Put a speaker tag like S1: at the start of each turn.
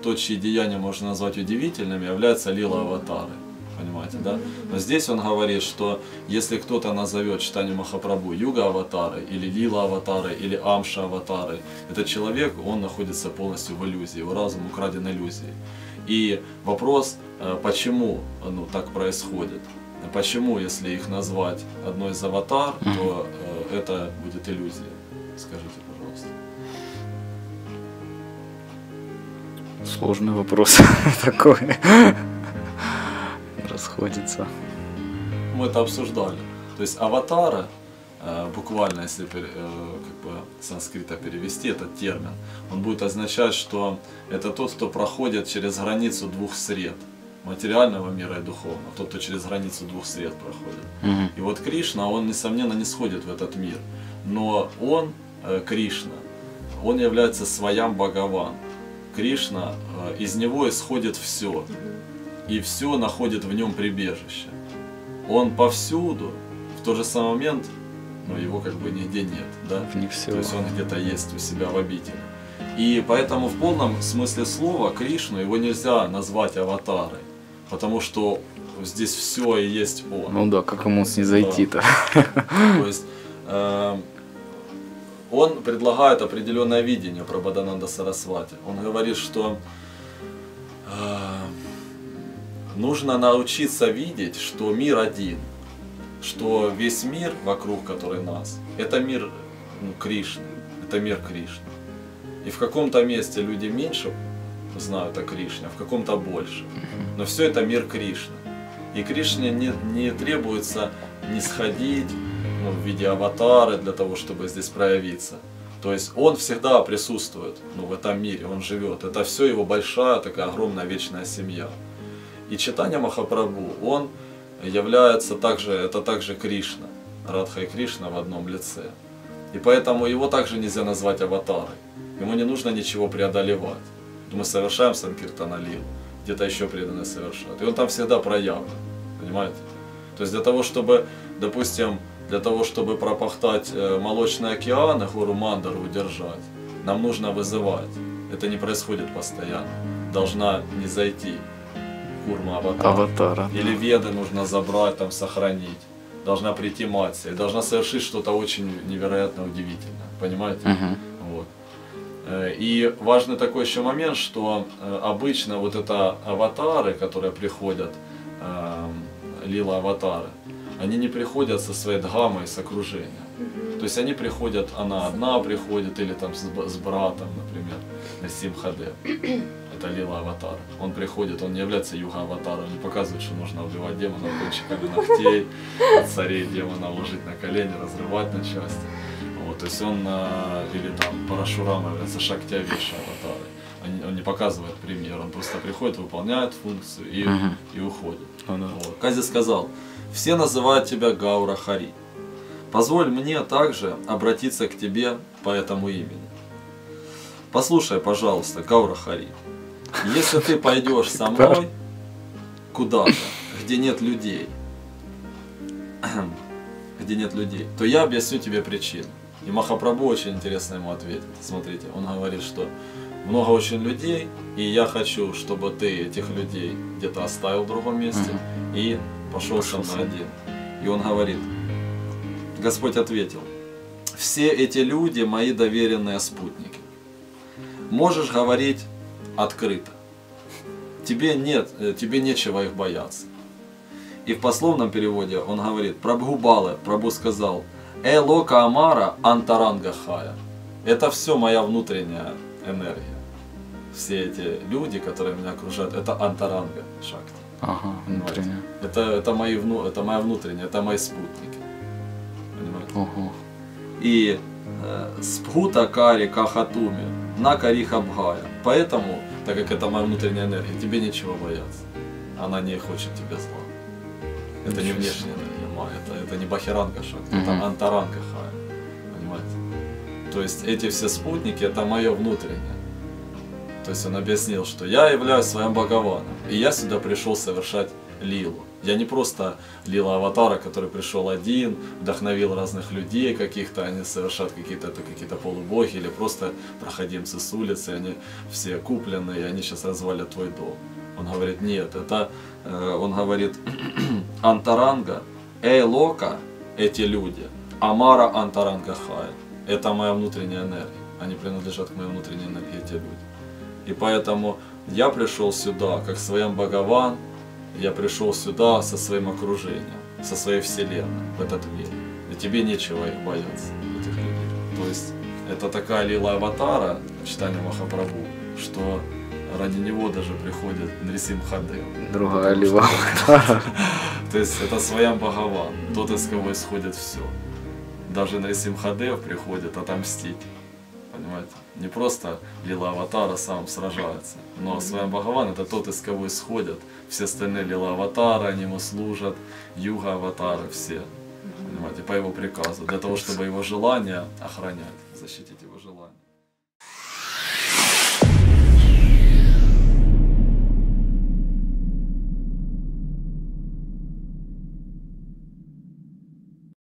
S1: то, чьи деяния можно назвать удивительными, является лила аватары. Понимаете, да? Но здесь он говорит, что если кто-то назовет читание Махапрабху юга аватары, или лила аватары, или амша аватары, этот человек, он находится полностью в иллюзии, его разум украден иллюзией. И вопрос, почему так происходит? Почему, если их назвать одной из аватар, то это будет иллюзия? Скажите, пожалуйста.
S2: Сложный вопрос такой. Расходится.
S1: Мы это обсуждали. То есть аватара, буквально, если с санскрита перевести этот термин, он будет означать, что это тот, кто проходит через границу двух сред. Материального мира и духовного, тот, кто через границу двух сред проходит. И вот Кришна, он, несомненно, не сходит в этот мир. Но он, Кришна, он является своям Бхагаван. Кришна, из него исходит все. И все находит в нем прибежище. Он повсюду, в тот же самый момент, но его как бы нигде нет. Да?
S2: Не все.
S1: То есть он где-то есть у себя в обители. И поэтому в полном смысле слова Кришну его нельзя назвать аватарой. Потому что здесь все и есть он.
S2: Ну да, как ему снизойти-то?
S1: То есть он предлагает определенное видение Прабхадананда Сарасвати. Он говорит, что нужно научиться видеть, что мир один. Что весь мир вокруг, который нас, это мир Кришны. Это мир Кришны. И в каком-то месте люди меньше знают о Кришне, а в каком-то больше. Но все это мир Кришны. И Кришне не требуется нисходить в виде аватара для того, чтобы здесь проявиться. То есть он всегда присутствует в этом мире, он живет. Это все его большая, такая огромная вечная семья. И читание Махапрабху, он является также Кришна. Радха и Кришна в одном лице. И поэтому его также нельзя назвать аватарой. Ему не нужно ничего преодолевать. Мы совершаем санкиртана лилу, где-то еще преданные совершают. И он там всегда проявлен. Понимаете? То есть для того, чтобы, допустим, пропахтать молочный океан и гору Мандару удержать, нам нужно вызывать. Это не происходит постоянно. Должна не зайти курма аватара. Или веды нужно забрать, там сохранить. Должна прийти Матсия. И должна совершить что-то очень невероятно удивительное. Понимаете? Вот. И важный такой еще момент, что обычно вот это аватары, которые приходят, лила аватары, они не приходят со своей дхамой, с окружением. То есть они приходят, она одна приходит, или там с братом, например, Симхадев. Это лила аватар. Он приходит, он не является юга аватаром, не показывает, что нужно убивать демонов кончиками ногтей, царей демонов ложить на колени, разрывать на части. Вот, то есть он, или там Парашурама является Шактявиша аватары. Он не показывает пример, он просто приходит, выполняет функцию и уходит. Вот. Кази сказал: все называют тебя Гаура Хари. Позволь мне также обратиться к тебе по этому имени. Послушай, пожалуйста, Гаура Хари, если ты пойдешь со мной куда-то, где нет людей, то я объясню тебе причину. И Махапрабху очень интересно ему ответит. Смотрите, он говорит, что много очень людей, и я хочу, чтобы ты этих людей где-то оставил в другом месте и пошел со мной один. И он говорит, Господь ответил: все эти люди мои доверенные спутники. Можешь говорить открыто. Тебе нечего их бояться. И в пословном переводе он говорит: Прабху Балы, Прабху сказал: Лока Амара Антаранга Хая. Это все моя внутренняя энергия. Все эти люди, которые меня окружают, это Антаранга Шакти.
S2: Ага, внутренняя.
S1: Это моя внутренняя, это мои спутники. Понимаете?
S2: Ого.
S1: И Спхута Кари Кахатуми на Кариха Бхая. Поэтому, так как это моя внутренняя энергия, тебе нечего бояться. Она не хочет тебе зла. Это не внешняя энергия Майя, это не Бахиранга Шакти, это Антаранга Хая. Понимаете? То есть эти все спутники, это мое внутреннее. То есть он объяснил, что я являюсь своим Бхагаваном, и я сюда пришел совершать лилу. Я не просто лила аватара, который пришел один, вдохновил разных людей каких-то, они совершат какие-то полубоги или просто проходимцы с улицы, они все купленные, и они сейчас развалят твой дом. Он говорит, нет, это, он говорит, антаранга, лока, эти люди, амара антаранга хай, это моя внутренняя энергия, они принадлежат к моей внутренней энергии, эти люди. И поэтому я пришел сюда, как своим Бхагаван, я пришел сюда со своим окружением, со своей вселенной, в этот мир. И тебе нечего их бояться, этих людей. То есть это такая лила аватара, читание Махапрабху, что ради него даже приходит Нрисимхадев.
S2: Другая лила аватара.
S1: То есть это своим Бхагаван, тот, из кого исходит все. Даже Нрисимхадев приходит отомстить. Понимаете? Не просто лила аватара сам сражается, но своим Бхагаван это тот, из кого исходят все остальные лила аватары, они ему служат, юга аватары все. Понимаете, по его приказу, для того, чтобы его желание охранять, защитить его.